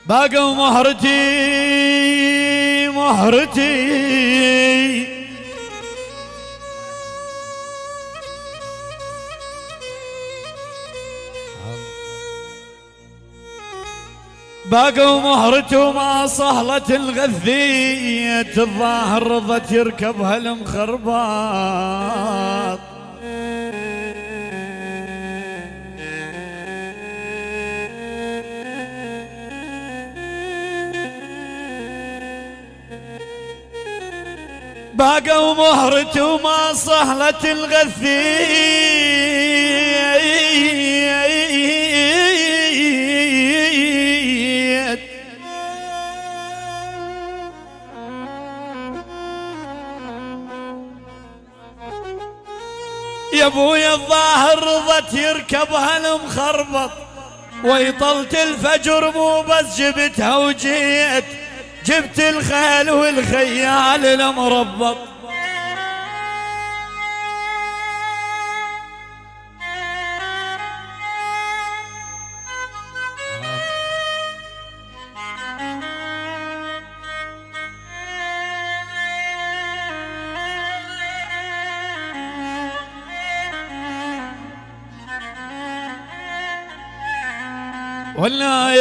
باقوا مهرتي باقوا مهرتي وما صهلت الغذية، الظاهر رضت يركبها المخرباط. باقوا مهرتي وما صهلت الغثية، يا ابويا الظاهر رضت يركبها المخربط، ويطلت الفجر مو بس جبتها وجيت، جبت الخيل والخيال المربط. والله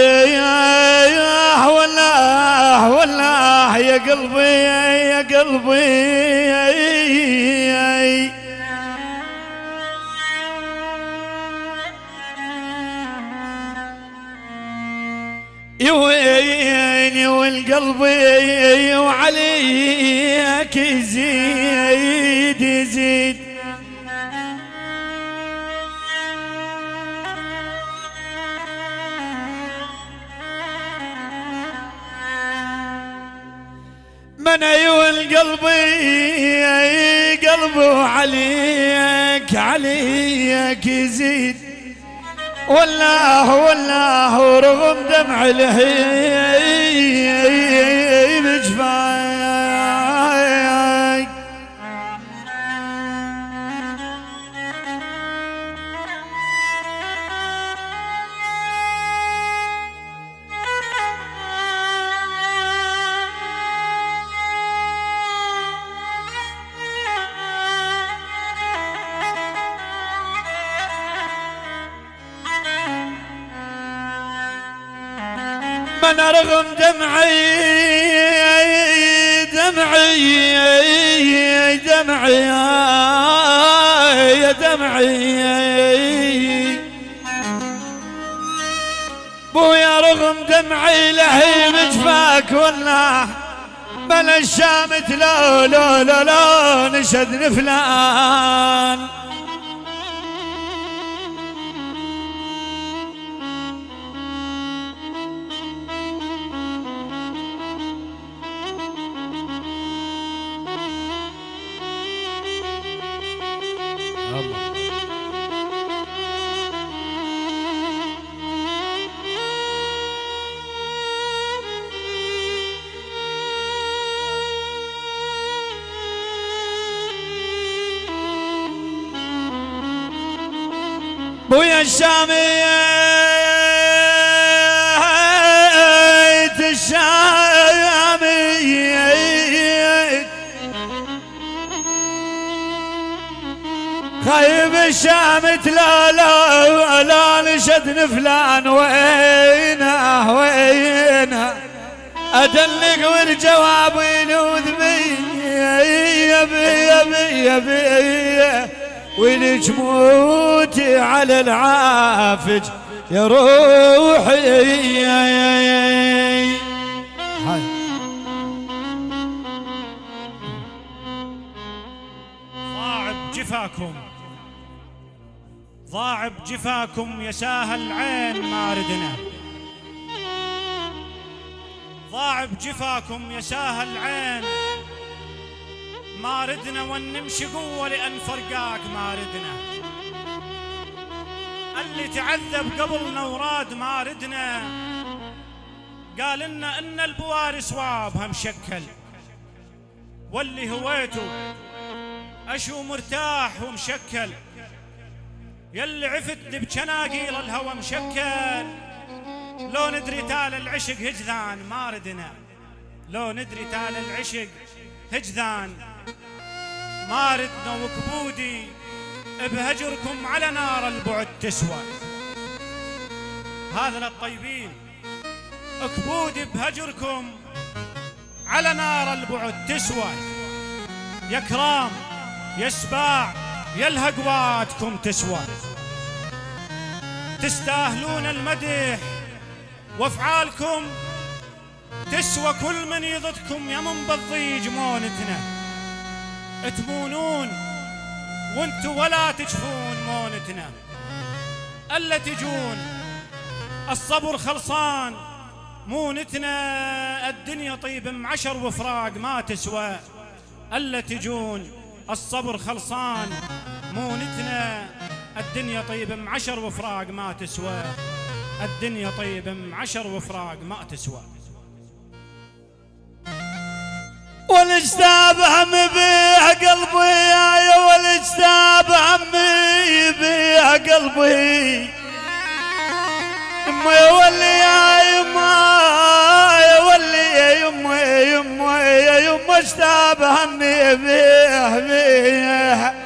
يا قلبي يا قلبي، يا ويني والقلب وعليك يزيد يزيد. من ايوه القلب قلبه عليك يزيد، والله رغم دمع الهيب بجفاك. من رغم دمعي يا دمعي بويا، رغم دمعي لهيب جفاك، والله بلا الشامت لا نشد نفلان. بويا الشاميت خايب الشامت لا نشد نفلان. وينه أدلق والجواب يلوذ بي ولج موتي على العافج يا روحي. ضاع بجفاكم يا ساهل العين ما ردنا، ضاع بجفاكم يا ساهل العين ما ردنا، ونمشي قوة لأن فرقاك ما ردنا. اللي تعذب قبلنا وراد ما ردنا، قال لنا إن البواري صوابها مشكل، واللي هويته أشو مرتاح ومشكل، يلي عفتني بشناقيل الهوى مشكل، لو ندري تال العشق هجذان ما ردنا، لو ندري تال العشق هجذان ما ردنا، وكبودي بهجركم على نار البعد تسوى. هذا للطيبين، كبودي بهجركم على نار البعد تسوى. يا كرام يا سباع يا الهقواتكم تسوى، تستاهلون المدح وافعالكم تسوى. كل من يضدكم يا من بالضيج مونتنا، تمونون وانتو ولا تجفون مونتنا. الا تجون الصبر خلصان مونتنا، الدنيا طيب معشر وفراق ما تسوى. الا تجون الصبر خلصان مونتنا، الدنيا طيب معشر وفراق ما تسوى، الدنيا طيب معشر وفراق ما تسوى. والاجتاب هم بيه قلبي يا والاجتاب همي بيه قلبي، يما يا ولي يا يما يا ولي يا يما يا يما يا يما اجتاب همي بيه بيه.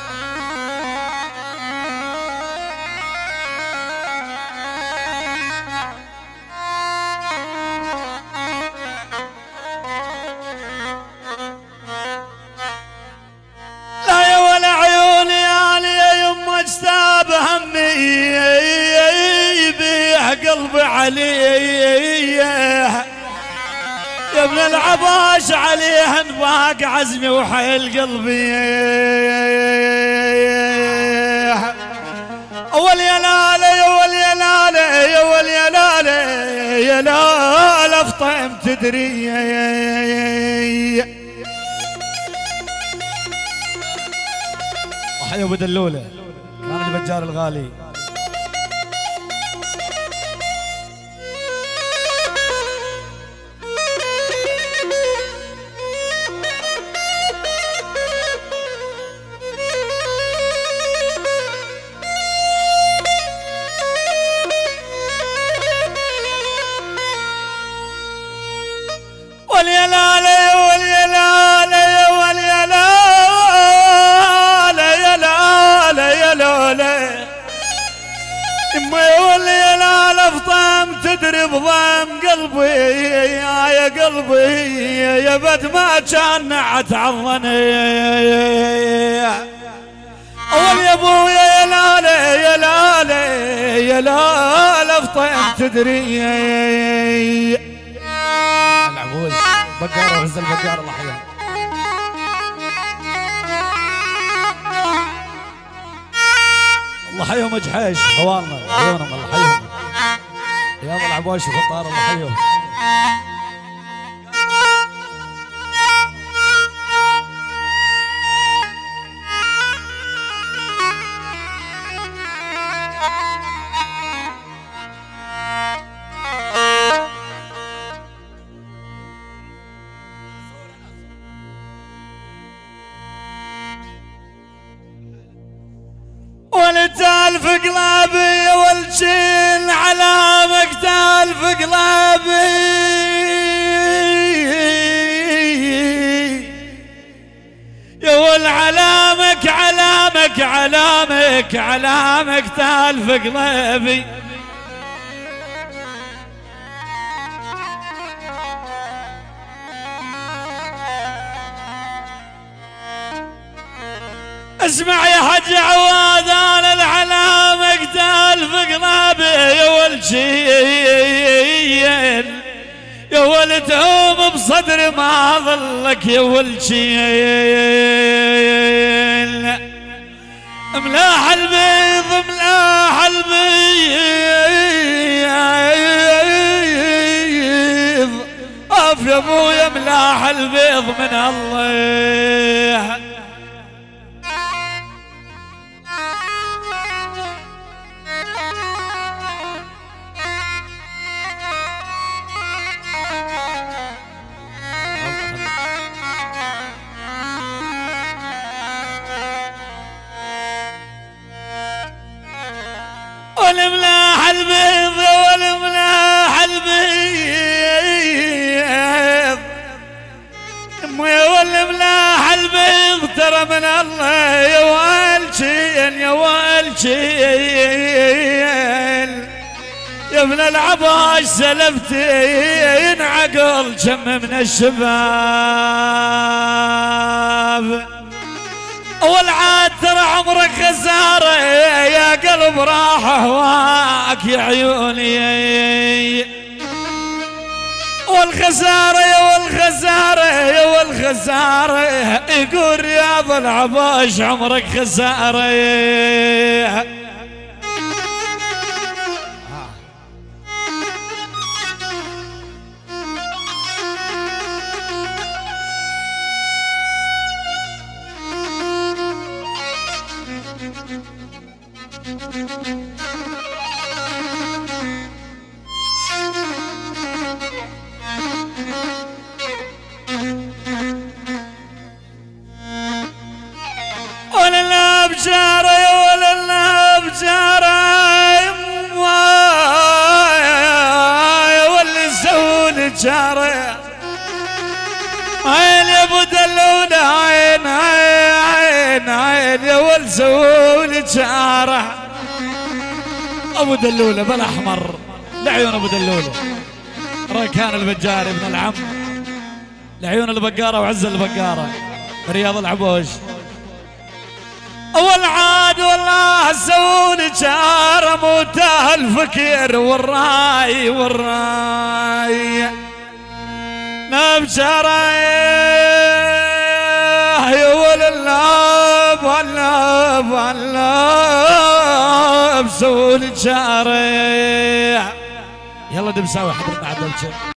قلبي عليه يا ابن العباس عليه انفاق عزمي وحيل قلبي. اول يا لاله يا ول يا لاله يا ول يا لاله يا لاله فطيم تدري. وحيا ابو دلوله كان البجار الغالي. يا لاله يا ول يا لاله يا ول يا لاله يا لاله يا لاله يما يا ول يا لاله فطام تدري بضام قلبي يا قلبي يا بد ما كان نعت عظني. اول يا ابويا يا لاله يا لاله يا لاله فطام تدري. العبوس بقارة وهز البقارة الله يحييهم. الله يحييهم جحيش خوالنا عيونهم الله يحييهم. يا ابو العباش وخطار الله يحييهم. ولتالف قلابي والجين على مقتال في قلابي يا ول علامك علامك علامك علامك تال في قلابي. اسمع يا حج عواد انا العلامة قتال في قلابي يا والجين يا ول تهوم بصدري ما ظلك يا والجين. ملاح البيض ملاح البيض اف يا ابويا ملاح البيض من الله. والملاح البيض والملاح من الله يا والجين يا والجين يا ابن العباس سلفتين عقل جم من الشباب والعاد ترى عمرك خسارة يا قلب راح هواك يا عيوني والخسارة يا والخسارة يا والخسارة يقول رياض العباس عمرك خسارة ولا بجارة يا ولا بجارة يا واللي سووني جارة عين يا ابو دلولة عين عين عين يا واللي سووني جارة ابو دلولة بالاحمر لعيون ابو دلولة ركان البجاري ابن العم لعيون البقارة وعز البقارة رياض العبوش والعاد والله سووني جار موته الفكر والراي والراي نبجرة يا ول اللاب واللاب واللاب سووني جاري يلا دمساوي حضرنا عدل